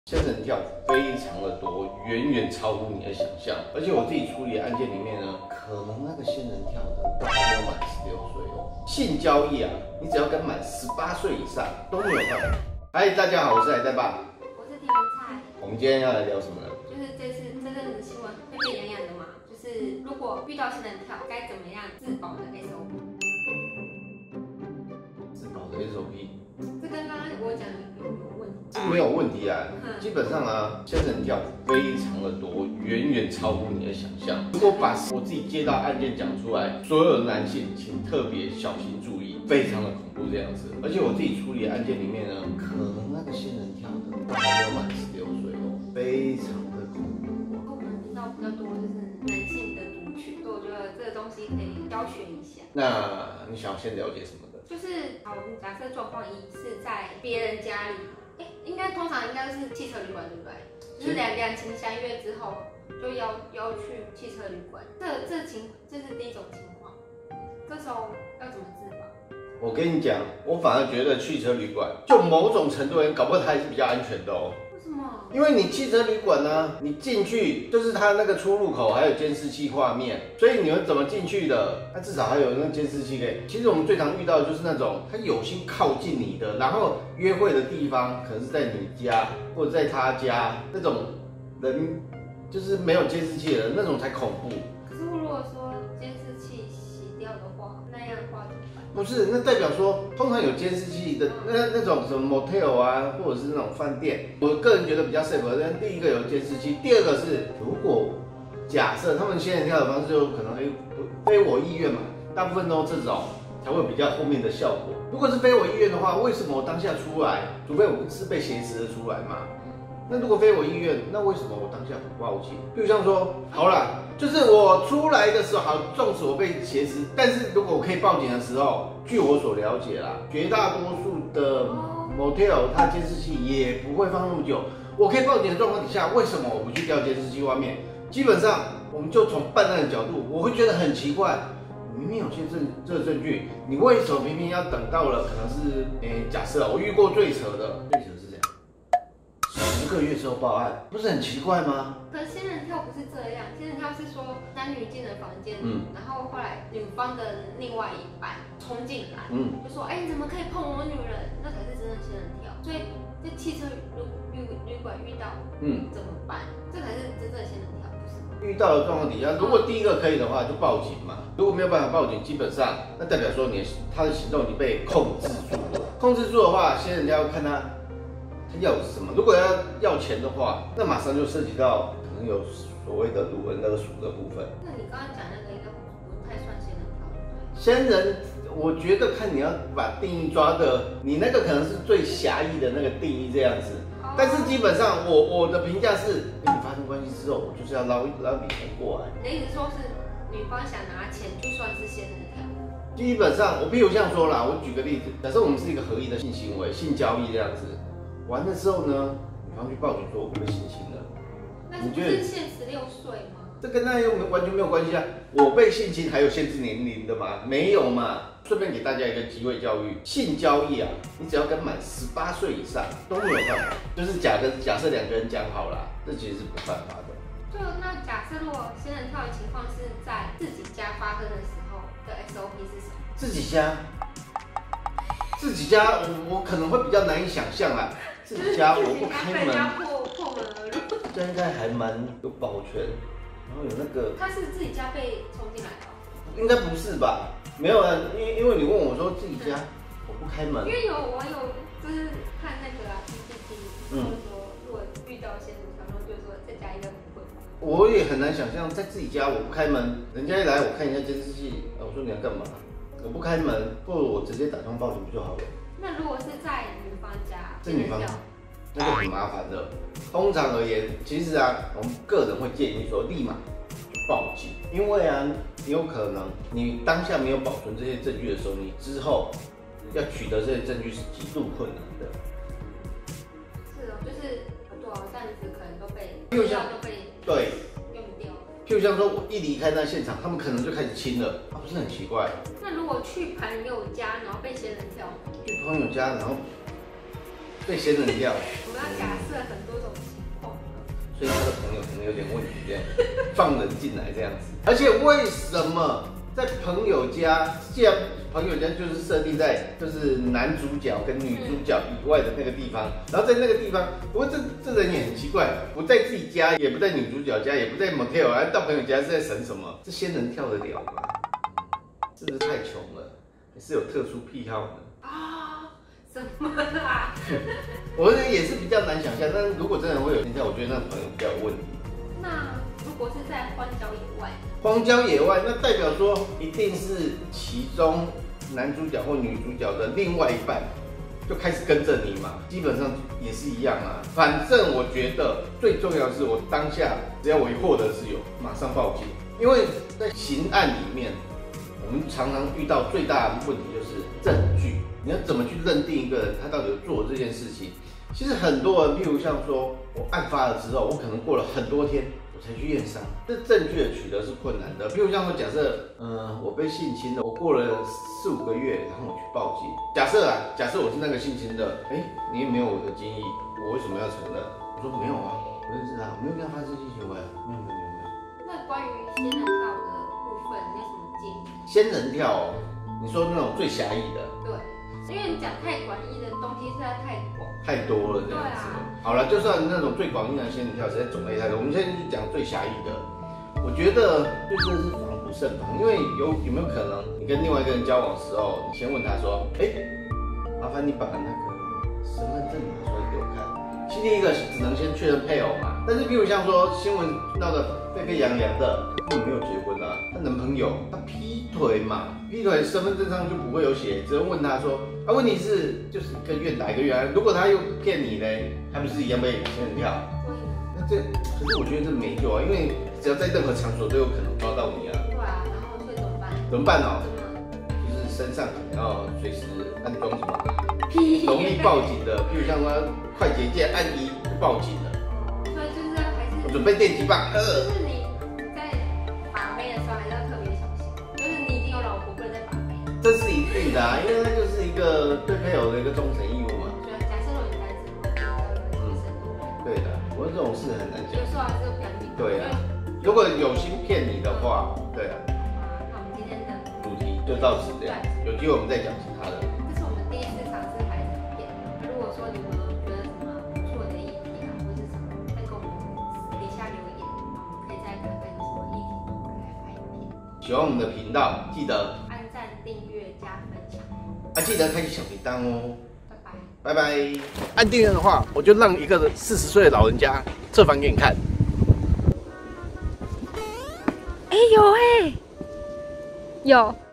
仙人跳非常的多，远远超乎你的想象。而且我自己处理的案件里面呢，可能那个仙人跳的都还没有满16岁哦。性交易啊，你只要跟满18岁以上都没有办法。嗨，大家好，我是海带爸， 我是田文菜。我们今天要来聊什么呢？ 就是这阵子新闻沸沸扬扬的嘛，就是如果遇到仙人跳该怎么样自保的 SOP。 自保的 SOP。 这跟刚刚我讲的有没有问题？ 这没有问题啊，基本上啊，仙人跳非常的多，远远超乎你的想象。如果把我自己接到案件讲出来，所有的男性请特别小心注意，非常的恐怖这样子。而且我自己处理的案件里面呢，可能那个仙人跳的都还没有满16岁哦，非常的恐怖哦。 我们听到比较多就是男性的族群，所以我觉得这个东西可以教学一下。 那你想要先了解什么的？ 就是好，我们假设状况一是在别人家里，通常应该是汽车旅馆，对不对？就是两情相悦之后，就要去汽车旅馆。这是第一种情况。这时候要怎么自保？ 我跟你讲，我反而觉得汽车旅馆，就某种程度而言，搞不好它还是比较安全的哦。 为什么？ 因为你汽车旅馆呢，你进去就是它那个出入口还有监视器画面，所以你们怎么进去的？它至少还有那个监视器嘞。其实我们最常遇到的就是那种他有心靠近你的，然后约会的地方可能是在你家或者在他家，那种人就是没有监视器的人，那种才恐怖。 可是如果说监视器洗掉的话，那样的话怎么办？ 不是，那代表说，通常有监视器的那种什么 motel 啊，或者是那种饭店，我个人觉得比较 safe。但第一个有监视器，第二个是，如果假设他们仙人跳的方式就可能非我意愿嘛，大部分都这种才会比较后面的效果。如果是非我意愿的话，为什么我当下出来，除非我是被挟持的出来嘛？那如果非我意愿，那为什么我当下不报警？比如像说，好啦，就是我出来的时候，好，纵使我被挟持，但是如果我可以报警的时候，据我所了解啦，绝大多数的 motel 它监视器也不会放那么久。我可以报警的状况底下，为什么我不去调监视器外面？基本上，我们就从办案的角度，我会觉得很奇怪，明明有些这个证据，你为什么偏偏要等到了可能是假设我遇过最扯的，最扯是这样，10个月之后报案，不是很奇怪吗？ 可是仙人跳不是这样，仙人跳是说男女进了房间，然后后来女方的另外一半冲进来，就说你怎么可以碰我女人？那才是真的仙人跳。所以在汽车旅馆遇到，怎么办？这才是真正的仙人跳，不是吗？ 遇到的状况底下，如果第一个可以的话，就报警嘛。如果没有办法报警，基本上那代表说他的行动已经被控制住了。控制住的话，仙人跳要看他要什么。如果要钱的话，那马上就涉及到可能有所谓的掳人勒赎的部分。 那你刚刚讲那个应该不太算仙人跳，对不对？ 仙人，我觉得看你要把定义抓的，你那个可能是最狭义的那个定义这样子。但是基本上我的评价是，跟你发生关系之后，我就是要捞笔钱过来。 你的意思说是女方想拿钱就算是仙人跳？ 基本上，我譬如这样说啦，我举个例子，假设我们是一个合意的性行为、性交易这样子，完了之后呢，女方去报警说我被性侵了， 但是不是限16岁吗？ 这跟那又完全没有关系啊！我被性侵还有限制年龄的吗？没有嘛。顺便给大家一个机会教育，性交易啊，你只要跟满18岁以上都没有办法。就是假设两个人讲好了，这其实是不犯法的。 就那假设如果仙人跳的情况是在自己家发生的时候的 SOP 是什么？ 自己家，我可能会比较难以想象啦。自己家我不开门， 破门而入， 这应该还蛮有保全，然后有那个。 他是自己家被冲进来的？ 应该不是吧？没有啊，因为你问我说自己家，我不开门。 因为有网友就是看那个PPT，就是说如果遇到仙人跳，然后就说在家应该不会吧。 我也很难想象在自己家我不开门，人家一来我看一下监视器，我说你要干嘛？我不开门，不如我直接打电话报警不就好了？ 那如果是在女方家， 是女方，那就很麻烦的。通常而言，其实啊，我们个人会建议说立马报警，因为啊，有可能你当下没有保存这些证据的时候，你之后要取得这些证据是极度困难的。 是哦，就是多少弹子可能都被对用掉了。 譬如像说我一离开那现场，他们可能就开始亲了，不是很奇怪？ 那如果去朋友家，然后被仙人跳， 去朋友家，然后最仙人跳。 我们要假设很多种情况， 所以他的朋友可能有点问题，这样放人进来这样子。而且为什么在朋友家，既然朋友家就是设定在就是男主角跟女主角以外的那个地方，然后在那个地方，不过这人也很奇怪，不在自己家，也不在女主角家，也不在 motel， 到朋友家是在省什么？这仙人跳得了吗？是不是太穷了？还是有特殊癖好呢？ 啊，什么啦？ 我也是比较难想象，但是如果真的会有仙人跳，我觉得那个朋友比较有问题。 那如果是在荒郊野外， 荒郊野外，那代表说一定是其中男主角或女主角的另外一半就开始跟着你嘛，基本上也是一样啊。反正我觉得最重要的是，我当下只要我一获得自由，马上报警，因为在刑案里面，我们常常遇到最大的问题就是证据，你要怎么去认定一个人他到底有做这件事情？其实很多人，譬如像说我案发了之后，我可能过了很多天。才去验伤，这证据的取得是困难的。譬如像说，假设，我被性侵了，我过了4、5个月，然后我去报警。假设我是那个性侵的，你也没有我的经历，我为什么要承认？我说没有啊，我认识他，我没有跟他发生性行为，没有。 那关于仙人跳的部分，你有什么建议？ 仙人跳，你说那种最狭义的， 对，因为你讲太广义的东西实在太多了这样子。好了，就算那种最广义的仙人跳，实在种类太多。我们现在就讲最狭义的。我觉得就真的是防不胜防，因为有没有可能你跟另外一个人交往的时候，你先问他说，麻烦你把那个身份证拿出来给我看。第一个只能先确认配偶嘛。但是比如像说新闻闹得沸沸扬扬的，根本没有结婚啊，她男朋友他劈腿嘛，劈腿身份证上就不会有写，只能问他说，问题是就是一个月打一个月啊，如果他又骗你呢，还不是一样被仙人跳？那可是我觉得这没救啊，因为只要在任何场所都有可能抓到你啊。 对啊，然后所以怎么办？ 怎么办哦？就是身上可能要随时安装什么容易报警的，比如像说快捷键按1就报警了。 所以就是还是我准备电击棒。 就是你在把妹的时候还是要特别小心，就是你已经有老婆，不能再把妹。 这是一定的啊，因为那就是一个对配偶的一个忠诚义务嘛。 对，假设你单身， 对的，我这种事很难讲。 有时候还是不想理。 对啊，如果有心骗你的话，对啊。 那我们今天的主题就到此这样，有机会我们再讲其他的。 这是我们第一次尝试拍影片。如果说你们有觉得什么不错的议题啊，或是什么，再跟我们底下留言，我们可以再看看有什么议题，我们可以来拍影片。 喜欢我们的频道，记得按赞、订阅、加分享。 记得开启小铃铛哦。 拜拜。 拜拜。按订阅的话，我就让一个40岁的老人家测房给你看。 有有。